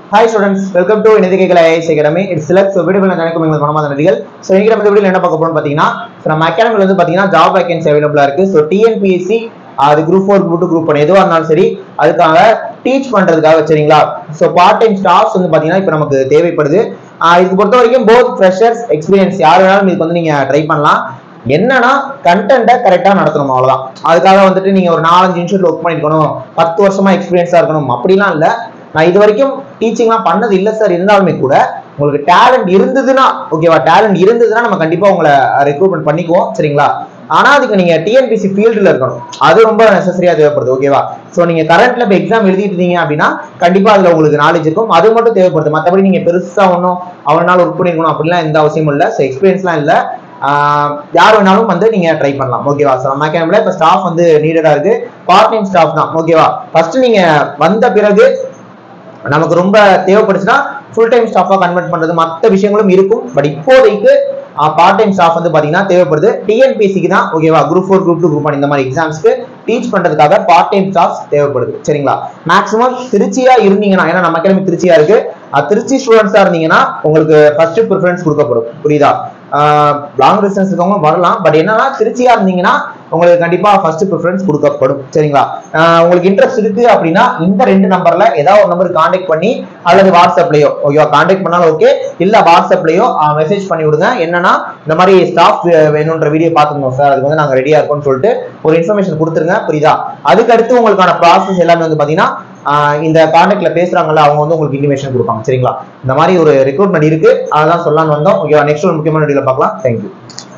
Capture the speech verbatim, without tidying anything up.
Hi students, welcome to Inethical I A S Academy. It's select so video la janakkum engal manama nadigal. So inga நம்ம வீடியோல என்ன பார்க்க போறோம் பாத்தீங்கன்னா so நம்ம அகாடமில வந்து பாத்தீங்கன்னா job vacancy available இருக்கு. So T N P S C அது group four group two group one எதுவா இருந்தாலும் சரி அதுக்காக டீச் பண்றதுக்காக சரிங்களா. So part time staffs வந்து பாத்தீங்கன்னா இப்போ நமக்கு தேவைப்படுது. இதுக்கு பொறுத்த வரைக்கும் both freshers experience யார் வேணாலும் இதுக்கு வந்து நீங்க ட்ரை பண்ணலாம். என்னன்னா கண்டென்ட்டை கரெக்டா நடத்தணும் அவ்வளவுதான். அதுக்காக வந்துட்டு நீங்க ஒரு நாலஞ்சு இன்ஸ்டியூட்ல ஒர்க் பண்ணிருக்கணும், பத்து வருஷமா எக்ஸ்பீரியன்ஸா இருக்கணும் அப்படிலாம் இல்ல. நான் இது வரைக்கும் டீச்சிங்லாம் பண்ணது இல்லை சார், இருந்தாலுமே கூட உங்களுக்கு டேலண்ட் இருந்ததுன்னா ஓகேவா, டேலண்ட் இருந்ததுன்னா நம்ம கண்டிப்பா உங்களை ரெக்ரூட்மெண்ட் பண்ணிக்குவோம் சரிங்களா. ஆனா அதுக்கு நீங்க டிஎன்பிசி ஃபீல்டுல இருக்கணும், அது ரொம்ப நெசசரியா தேவைப்படுது ஓகேவா. ஸோ நீங்க கரண்ட்ல இப்போ எக்ஸாம் எழுதிட்டு இருந்தீங்க அப்படின்னா கண்டிப்பா அதுல உங்களுக்கு நாலேஜ் இருக்கும், அது மட்டும் தேவைப்படுது. மற்றபடி நீங்க பெருசா ஒன்றும் அவ்வளவு நாள் ஒர்க் பண்ணிருக்கணும் அப்படிலாம் எந்த அவசியமும் இல்லை. ஸோ எக்ஸ்பீரியன்ஸ்லாம் இல்லை, யார் வேணாலும் வந்து நீங்க ட்ரை பண்ணலாம் ஓகேவா. ஸோ நம்ம அகாடமில இப்போ ஸ்டாஃப் வந்து நீடடா இருக்கு, பார்ட் டைம் ஸ்டாஃப் தான் ஓகேவா. ஃபர்ஸ்ட் நீங்க வந்த பிறகு நமக்கு ரொம்ப தேவைப்படுச்சுன்னா ஃபுல் டைம் ஸ்டாஃபா கன்வெர்ட் பண்றது மற்ற விஷயங்களும் இருக்கும். பட் இப்போதைக்கு பார்ட் டைம் ஸ்டாஃப் வந்து பாத்தீங்கன்னா தேவைப்படுது டிஎன்பிஎஸ்சிக்கு தான் ஓகேவா. Group four group two group one இந்த மாதிரி எக்ஸாம்ஸ்க்கு டீச் பண்றதுக்காக பார்ட் டைம் ஸ்டாஃப் தேவைப்படுது சரிங்களா. மேக்ஸிமம் திருச்சியா இருந்தீங்கன்னா, ஏன்னா நம்ம அகாடமி திருச்சியா இருக்கு, திருச்சி ஸ்டூடெண்ட்ஸா இருந்தீங்கன்னா உங்களுக்கு ஃபர்ஸ்ட் ப்ரிஃபரன்ஸ் கொடுக்கப்படும் புரியுதா. லாங் டிஸ்டன்ஸ் இருக்கவங்க வரலாம், பட் என்னன்னா திருச்சியா இருந்தீங்கன்னா உங்களுக்கு கண்டிப்பா ஃபர்ஸ்ட் ப்ரிஃபரன்ஸ் கொடுக்கப்படும் சரிங்களா. உங்களுக்கு இன்ட்ரெஸ்ட் இருக்கு அப்படின்னா இந்த ரெண்டு நம்பர்ல ஏதாவது ஒரு நம்பர் கான்டாக்ட் பண்ணி அல்லது வாட்ஸ்அப்லயோ ஓகேவா, கான்டாக்ட் பண்ணாலும் ஓகே, இல்ல வாட்ஸ்அப்லயோ மெசேஜ் பண்ணி விடுங்க. என்னன்னா இந்த மாதிரி ஸ்டாஃப் வேணும்ன்ற வீடியோ பார்த்துருந்தோம் சார், அதுக்கு வந்து நாங்க ரெடியா இருக்கோம்னு சொல்லிட்டு ஒரு இன்ஃபர்மேஷன் கொடுத்துருங்க புரியுதா. அதுக்கு அடுத்து உங்களுக்கான ப்ராசஸ் எல்லாமே வந்து பாத்தீங்கன்னா இந்த கான்டாக்ட்ல பேசுறாங்கல்ல அவங்க வந்து உங்களுக்கு இன்டிமேஷன் கொடுப்பாங்க சரிங்களா. இந்த மாதிரி ஒரு ரெக்ரூட்மெண்ட் இருக்கு, அதான் சொல்லலாம்னு வந்தோம் ஓகேவா. நெக்ஸ்ட் ஒரு முக்கியமான வீடியோல பார்க்கலாம். தேங்க்யூ.